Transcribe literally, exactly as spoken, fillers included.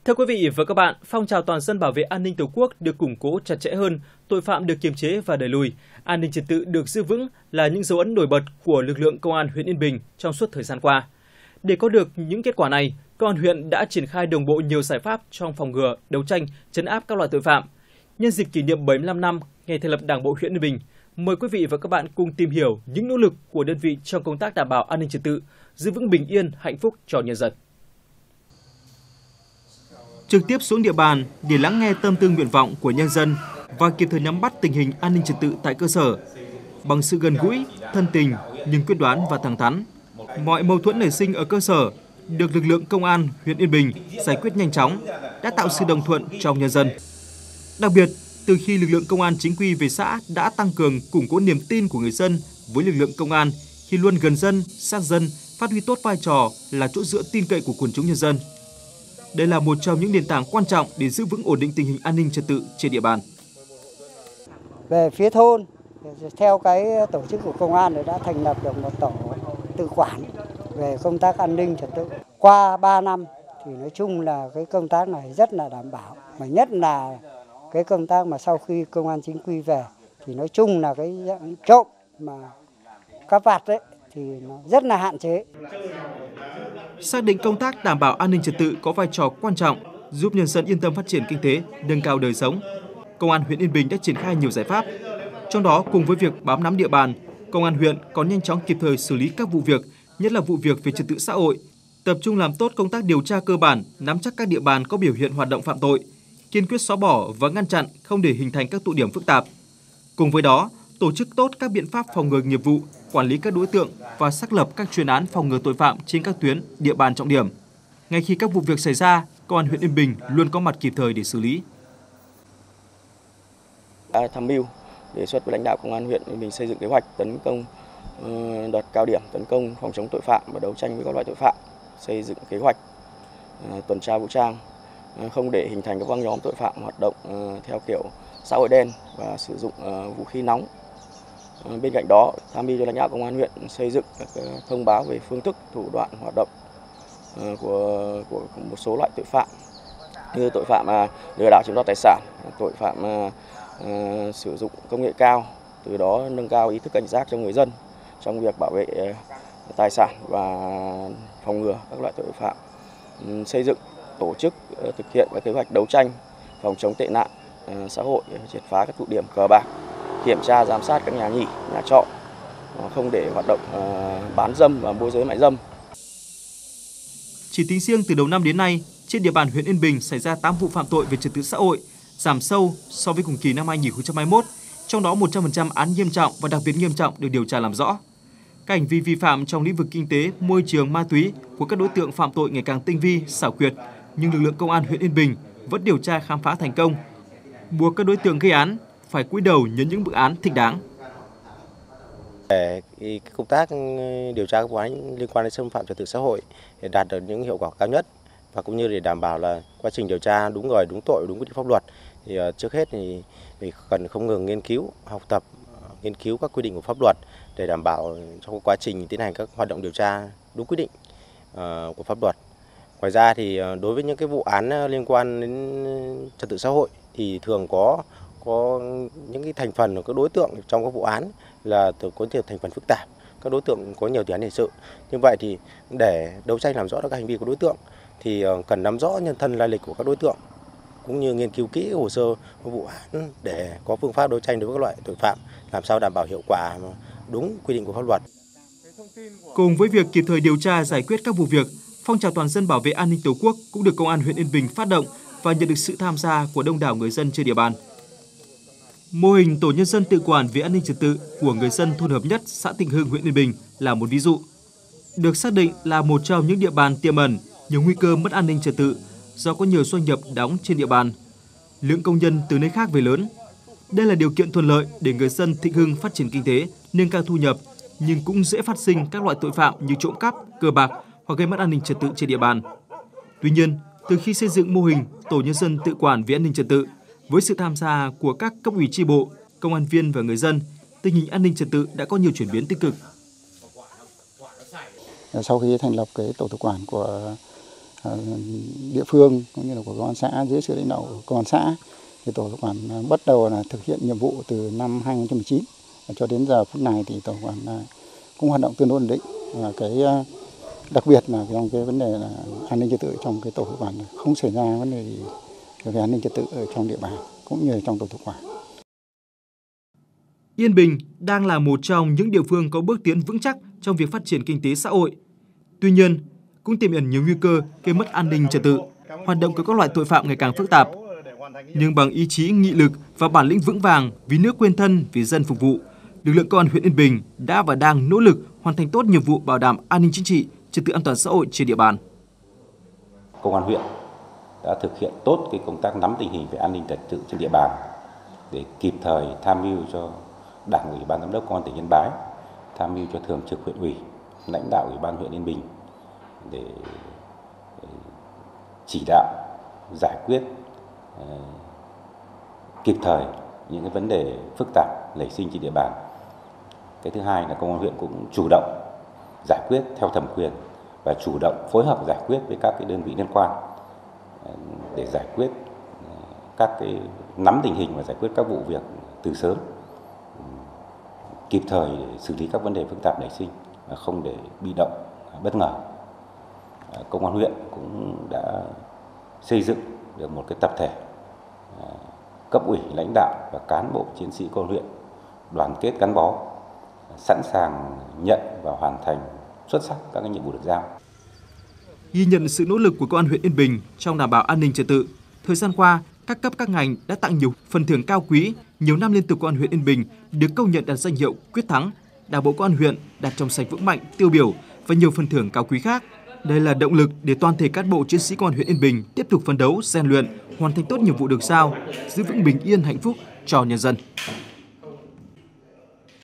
Thưa quý vị và các bạn, phong trào toàn dân bảo vệ an ninh Tổ quốc được củng cố chặt chẽ hơn, tội phạm được kiềm chế và đẩy lùi, an ninh trật tự được giữ vững là những dấu ấn nổi bật của lực lượng Công an huyện Yên Bình trong suốt thời gian qua. Để có được những kết quả này, Công an huyện đã triển khai đồng bộ nhiều giải pháp trong phòng ngừa, đấu tranh, trấn áp các loại tội phạm. Nhân dịp kỷ niệm bảy mươi lăm năm ngày thành lập Đảng bộ huyện Yên Bình, mời quý vị và các bạn cùng tìm hiểu những nỗ lực của đơn vị trong công tác đảm bảo an ninh trật tự, giữ vững bình yên, hạnh phúc cho nhân dân. Trực tiếp xuống địa bàn để lắng nghe tâm tư nguyện vọng của nhân dân và kịp thời nắm bắt tình hình an ninh trật tự tại cơ sở. Bằng sự gần gũi, thân tình nhưng quyết đoán và thẳng thắn, mọi mâu thuẫn nảy sinh ở cơ sở được lực lượng Công an huyện Yên Bình giải quyết nhanh chóng, đã tạo sự đồng thuận trong nhân dân. Đặc biệt, từ khi lực lượng Công an chính quy về xã đã tăng cường củng cố niềm tin của người dân với lực lượng Công an khi luôn gần dân, sát dân, phát huy tốt vai trò là chỗ dựa tin cậy của quần chúng nhân dân. Đây là một trong những nền tảng quan trọng để giữ vững ổn định tình hình an ninh trật tự trên địa bàn. Về phía thôn, theo cái tổ chức của công an đã thành lập được một tổ tự quản về công tác an ninh trật tự. Qua ba năm thì nói chung là cái công tác này rất là đảm bảo, mà nhất là cái công tác mà sau khi công an chính quy về thì nói chung là cái trộm mà cắp vặt đấy thì nó rất là hạn chế. Xác định công tác đảm bảo an ninh trật tự có vai trò quan trọng giúp nhân dân yên tâm phát triển kinh tế, nâng cao đời sống. Công an huyện Yên Bình đã triển khai nhiều giải pháp. Trong đó, cùng với việc bám nắm địa bàn, Công an huyện còn nhanh chóng kịp thời xử lý các vụ việc, nhất là vụ việc về trật tự xã hội, tập trung làm tốt công tác điều tra cơ bản, nắm chắc các địa bàn có biểu hiện hoạt động phạm tội, kiên quyết xóa bỏ và ngăn chặn không để hình thành các tụ điểm phức tạp. Cùng với đó, tổ chức tốt các biện pháp phòng ngừa nghiệp vụ, quản lý các đối tượng và xác lập các chuyên án phòng ngừa tội phạm trên các tuyến, địa bàn trọng điểm. Ngay khi các vụ việc xảy ra, Công an huyện Yên Bình luôn có mặt kịp thời để xử lý. Tham mưu đề xuất với lãnh đạo Công an huyện Yên Bình xây dựng kế hoạch tấn công đợt cao điểm tấn công phòng chống tội phạm và đấu tranh với các loại tội phạm, xây dựng kế hoạch tuần tra vũ trang, không để hình thành các băng nhóm tội phạm hoạt động theo kiểu xã hội đen và sử dụng vũ khí nóng. Bên cạnh đó, tham mưu cho lãnh đạo Công an huyện xây dựng các thông báo về phương thức, thủ đoạn hoạt động của của một số loại tội phạm như tội phạm lừa đảo chiếm đoạt tài sản, tội phạm uh, sử dụng công nghệ cao, từ đó nâng cao ý thức cảnh giác cho người dân trong việc bảo vệ tài sản và phòng ngừa các loại tội phạm. Um, xây dựng tổ chức uh, thực hiện các kế hoạch đấu tranh phòng chống tệ nạn uh, xã hội, triệt phá các tụ điểm cờ bạc, kiểm tra giám sát các nhà nghỉ, nhà trọ, uh, không để hoạt động uh, bán dâm và môi giới mại dâm. Chỉ tính riêng từ đầu năm đến nay, trên địa bàn huyện Yên Bình xảy ra tám vụ phạm tội về trật tự xã hội, giảm sâu so với cùng kỳ năm hai nghìn không trăm hai mươi mốt, trong đó một trăm phần trăm án nghiêm trọng và đặc biệt nghiêm trọng được điều tra làm rõ. Các hành vi vi phạm trong lĩnh vực kinh tế, môi trường, ma túy của các đối tượng phạm tội ngày càng tinh vi, xảo quyệt, nhưng lực lượng Công an huyện Yên Bình vẫn điều tra khám phá thành công, buộc các đối tượng gây án phải cúi đầu nhận những bức án thích đáng. Để công tác điều tra các vụ án liên quan đến xâm phạm trật tự xã hội để đạt được những hiệu quả cao nhất và cũng như để đảm bảo là quá trình điều tra đúng người, đúng tội, đúng quy định pháp luật, thì trước hết thì, thì cần không ngừng nghiên cứu, học tập, nghiên cứu các quy định của pháp luật để đảm bảo trong quá trình tiến hành các hoạt động điều tra đúng quy định uh, của pháp luật. Ngoài ra thì đối với những cái vụ án liên quan đến trật tự xã hội thì thường có có những cái thành phần của các đối tượng trong các vụ án là có nhiều thành phần phức tạp, các đối tượng có nhiều tiền án hình sự. Như vậy thì để đấu tranh làm rõ được các hành vi của đối tượng thì cần nắm rõ nhân thân lai lịch của các đối tượng cũng như nghiên cứu kỹ hồ sơ vụ án để có phương pháp đấu tranh đối với các loại tội phạm làm sao đảm bảo hiệu quả đúng quy định của pháp luật. Cùng với việc kịp thời điều tra giải quyết các vụ việc, phong trào toàn dân bảo vệ an ninh Tổ quốc cũng được Công an huyện Yên Bình phát động và nhận được sự tham gia của đông đảo người dân trên địa bàn. Mô hình tổ nhân dân tự quản về an ninh trật tự của người dân thôn Hợp Nhất, xã Tịnh Hưng, huyện Yên Bình là một ví dụ. Được xác định là một trong những địa bàn tiềm ẩn nhiều nguy cơ mất an ninh trật tự do có nhiều doanh nghiệp đóng trên địa bàn, lượng công nhân từ nơi khác về lớn. Đây là điều kiện thuận lợi để người dân Tịnh Hưng phát triển kinh tế, nâng cao thu nhập, nhưng cũng dễ phát sinh các loại tội phạm như trộm cắp, cờ bạc hoặc gây mất an ninh trật tự trên địa bàn. Tuy nhiên, từ khi xây dựng mô hình tổ nhân dân tự quản về an ninh trật tự, với sự tham gia của các cấp ủy chi bộ, công an viên và người dân, tình hình an ninh trật tự đã có nhiều chuyển biến tích cực. Sau khi thành lập cái tổ tự quản của địa phương cũng như là của công an xã dưới sự lãnh đạo của công an xã, thì tổ tự quản bắt đầu là thực hiện nhiệm vụ từ năm hai nghìn không trăm mười chín cho đến giờ phút này thì tổ tự quản cũng hoạt động tương đối ổn định. Và cái đặc biệt là trong cái vấn đề là an ninh trật tự trong cái tổ tự quản không xảy ra vấn đề gì về an ninh trật tự ở trong địa bàn cũng như trong tổ tự quản. Yên Bình đang là một trong những địa phương có bước tiến vững chắc trong việc phát triển kinh tế xã hội. Tuy nhiên, cũng tiềm ẩn nhiều nguy cơ gây mất an ninh trật tự, hoạt động của các loại tội phạm ngày càng phức tạp. Nhưng bằng ý chí, nghị lực và bản lĩnh vững vàng vì nước quên thân, vì dân phục vụ, lực lượng công an huyện Yên Bình đã và đang nỗ lực hoàn thành tốt nhiệm vụ bảo đảm an ninh chính trị, trật tự an toàn xã hội trên địa bàn. Công an huyện đã thực hiện tốt cái công tác nắm tình hình về an ninh trật tự trên địa bàn để kịp thời tham mưu cho Đảng ủy, Ban giám đốc Công an tỉnh Yên Bái, tham mưu cho Thường trực huyện ủy, lãnh đạo Ủy ban huyện Yên Bình để chỉ đạo giải quyết kịp thời những cái vấn đề phức tạp nảy sinh trên địa bàn. Cái thứ hai là công an huyện cũng chủ động giải quyết theo thẩm quyền và chủ động phối hợp giải quyết với các cái đơn vị liên quan để giải quyết các cái nắm tình hình và giải quyết các vụ việc từ sớm, kịp thời để xử lý các vấn đề phức tạp nảy sinh và không để bị động, bất ngờ. Công an huyện cũng đã xây dựng được một cái tập thể cấp ủy, lãnh đạo và cán bộ chiến sĩ công an huyện đoàn kết gắn bó, sẵn sàng nhận và hoàn thành xuất sắc các cái nhiệm vụ được giao. Ghi nhận sự nỗ lực của công an huyện Yên Bình trong đảm bảo an ninh trật tự, thời gian qua, các cấp các ngành đã tặng nhiều phần thưởng cao quý. Nhiều năm liên tục công an huyện Yên Bình được công nhận đạt danh hiệu Quyết Thắng, Đảng bộ công an huyện đạt trong sạch vững mạnh, tiêu biểu và nhiều phần thưởng cao quý khác. Đây là động lực để toàn thể cán bộ chiến sĩ công an huyện Yên Bình tiếp tục phấn đấu, rèn luyện, hoàn thành tốt nhiệm vụ được giao, giữ vững bình yên hạnh phúc cho nhân dân.